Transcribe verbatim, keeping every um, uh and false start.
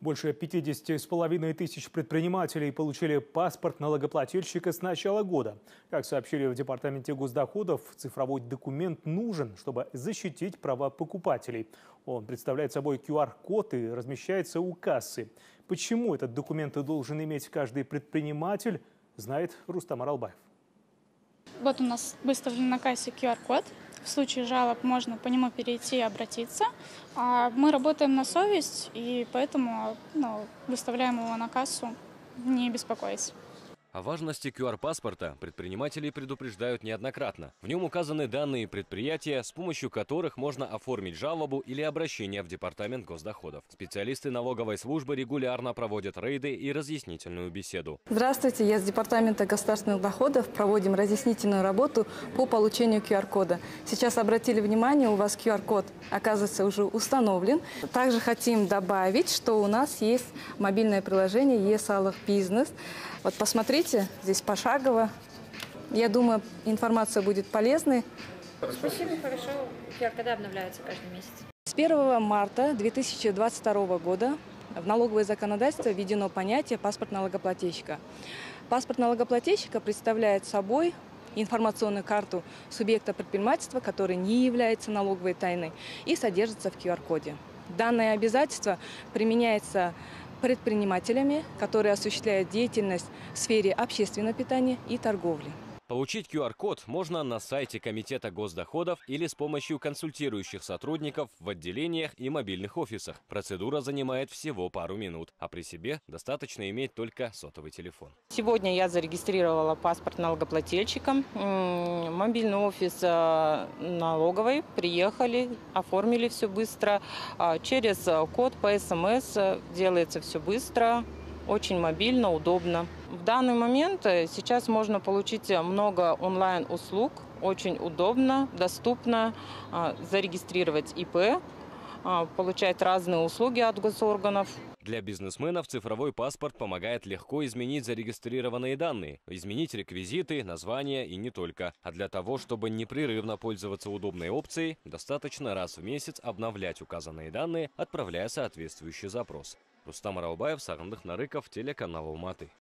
Больше пятидесяти с половиной тысяч предпринимателей получили паспорт налогоплательщика с начала года. Как сообщили в Департаменте госдоходов, цифровой документ нужен, чтобы защитить права покупателей. Он представляет собой ку ар код и размещается у кассы. Почему этот документ должен иметь каждый предприниматель, знает Рустам Аралбаев. Вот у нас выставлен на кассе ку ар код. В случае жалоб можно по нему перейти и обратиться. А мы работаем на совесть, и поэтому ну, выставляем его на кассу, не беспокоясь. О важности ку ар паспорта предприниматели предупреждают неоднократно. В нем указаны данные предприятия, с помощью которых можно оформить жалобу или обращение в Департамент госдоходов. Специалисты налоговой службы регулярно проводят рейды и разъяснительную беседу. Здравствуйте, я с Департамента государственных доходов. Проводим разъяснительную работу по получению ку ар кода. Сейчас обратили внимание, у вас ку ар код, оказывается, уже установлен. Также хотим добавить, что у нас есть мобильное приложение е-салах бизнес. Вот посмотрите, здесь пошагово. Я думаю, информация будет полезной. Спасибо, хорошо. ку ар коды обновляются каждый месяц. С первого марта две тысячи двадцать второго года в налоговое законодательство введено понятие «паспорт налогоплательщика». Паспорт налогоплательщика представляет собой информационную карту субъекта предпринимательства, который не является налоговой тайной и содержится в ку ар коде. Данное обязательство применяется предпринимателями, которые осуществляют деятельность в сфере общественного питания и торговли. Получить ку ар код можно на сайте Комитета госдоходов или с помощью консультирующих сотрудников в отделениях и мобильных офисах. Процедура занимает всего пару минут, а при себе достаточно иметь только сотовый телефон. Сегодня я зарегистрировала паспорт налогоплательщиком. Мобильный офис налоговой приехали, оформили все быстро. Через код по эс эм эс делается все быстро. Очень мобильно, удобно. В данный момент сейчас можно получить много онлайн-услуг. Очень удобно, доступно зарегистрировать и пэ, получать разные услуги от госорганов. Для бизнесменов цифровой паспорт помогает легко изменить зарегистрированные данные, изменить реквизиты, названия и не только. А для того, чтобы непрерывно пользоваться удобной опцией, достаточно раз в месяц обновлять указанные данные, отправляя соответствующий запрос. Рустам Аралбаев, Сагындык Нарыков, телеканал Алматы.